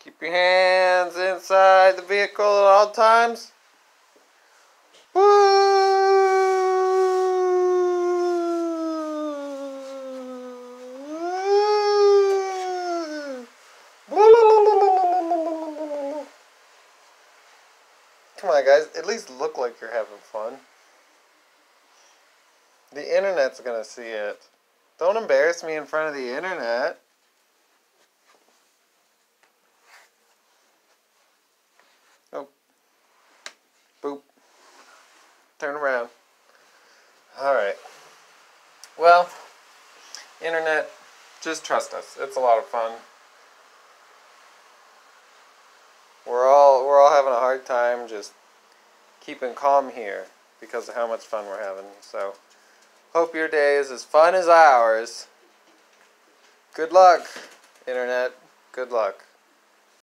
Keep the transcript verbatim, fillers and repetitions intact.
Keep your hands inside the vehicle at all times. Come on, guys. At least look like you're having fun. The internet's gonna see it. Don't embarrass me in front of the internet. Oh. Boop. Turn around. Alright. Well, internet, just trust us. It's a lot of fun. We're all we're all having a hard time just keeping calm here because of how much fun we're having. So, hope your day is as fun as ours. Good luck, internet. Good luck.